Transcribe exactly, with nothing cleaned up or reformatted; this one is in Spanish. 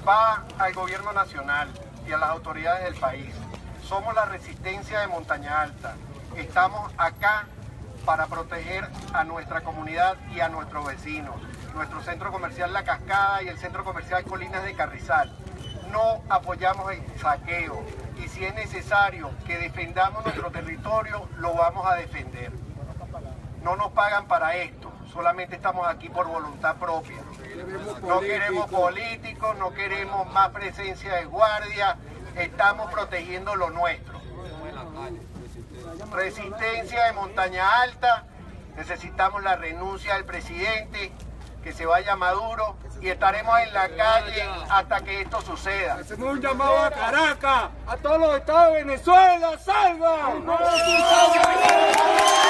va al gobierno nacional y a las autoridades del país. Somos la resistencia de Montaña Alta. Estamos acá para proteger a nuestra comunidad y a nuestros vecinos. Nuestro centro comercial La Cascada y el centro comercial Colinas de Carrizal. No apoyamos el saqueo y si es necesario que defendamos nuestro territorio, lo vamos a defender. No nos pagan para esto, solamente estamos aquí por voluntad propia. No queremos políticos, no queremos más presencia de guardia, estamos protegiendo lo nuestro. Resistencia de Montaña Alta, necesitamos la renuncia del presidente, que se vaya Maduro y estaremos en la calle hasta que esto suceda. Hacemos un llamado a Caracas, a todos los estados de Venezuela, ¡salgan!